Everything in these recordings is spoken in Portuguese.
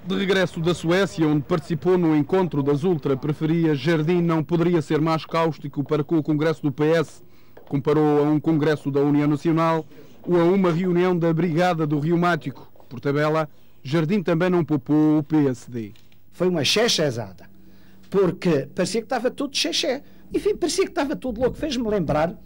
De regresso da Suécia, onde participou no encontro das ultra-periferias, Jardim não poderia ser mais cáustico para com o Congresso do PS. Comparou a um Congresso da União Nacional ou a uma reunião da Brigada do Reumático. Por tabela, Jardim também não poupou o PSD. Foi uma chechezada, porque parecia que estava tudo xexé. Enfim, parecia que estava tudo louco. Fez-me lembrar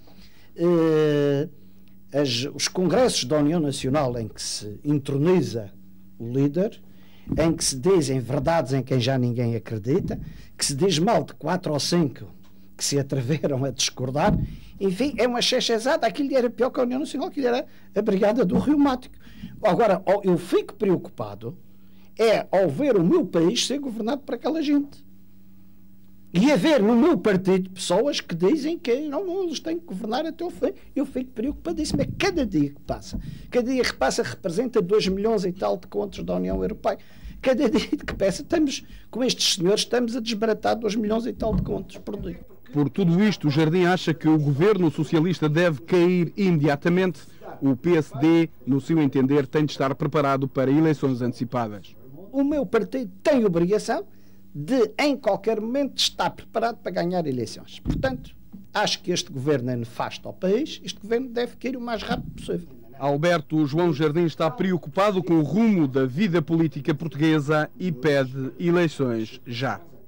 os congressos da União Nacional em que se entroniza o líder, em que se dizem verdades em quem já ninguém acredita, que se diz mal de 4 ou 5 que se atreveram a discordar. Enfim, é uma chechezada. Aquilo era pior que a União Nacional, aquilo era a Brigada do Reumático. Agora, eu fico preocupado ao ver o meu país ser governado por aquela gente. E haver no meu partido pessoas que dizem que não, eles têm que governar até o fim. Eu fico preocupadíssimo. É cada dia que passa representa 2 milhões e tal de contos da União Europeia. Cada dia que passa, com estes senhores, estamos a desbaratar 2 milhões e tal de contos por dia. Por tudo isto, o Jardim acha que o governo socialista deve cair imediatamente. O PSD, no seu entender, tem de estar preparado para eleições antecipadas. O meu partido tem obrigação de, em qualquer momento, estar preparado para ganhar eleições. Portanto, acho que este governo é nefasto ao país. Este governo deve cair o mais rápido possível. Alberto João Jardim está preocupado com o rumo da vida política portuguesa e pede eleições já.